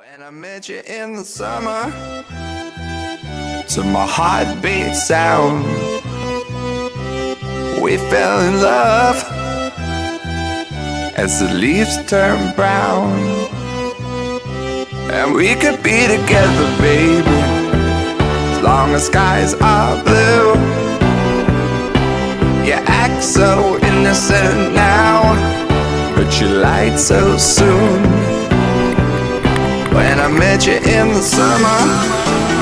When I met you in the summer, to my heartbeat sound, we fell in love as the leaves turn brown. And we could be together, baby, as long as skies are blue. You act so innocent now, but you lied so soon. When I met you in the summer,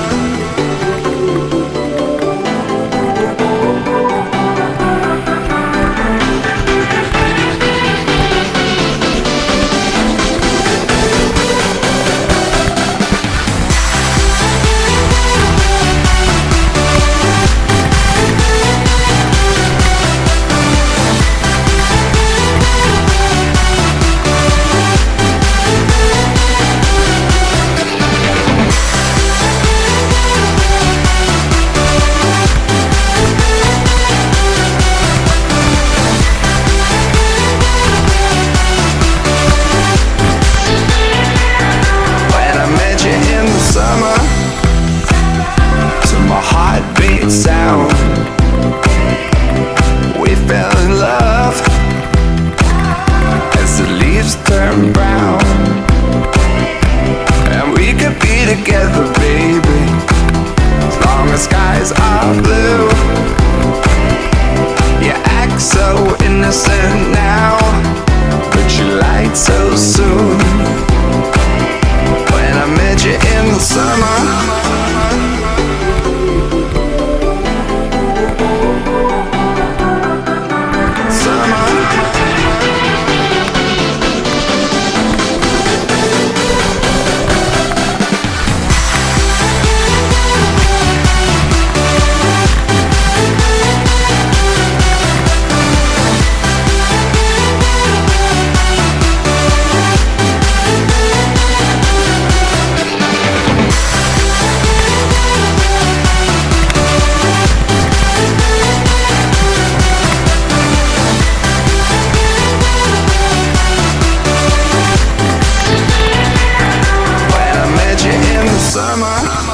heartbeat sound, we fell in love as the leaves turn brown. And we could be together, baby, as long as skies are blue. You act so innocent now, but you lied so soon. When I met you in the summer, summer.